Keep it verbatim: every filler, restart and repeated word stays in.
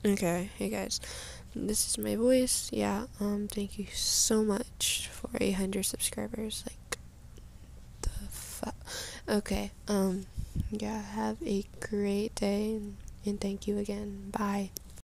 Okay, hey guys, this is my voice. Yeah, um, thank you so much for eight hundred subscribers. Like, the fuck? Okay, um, yeah, have a great day, and, and thank you again. Bye.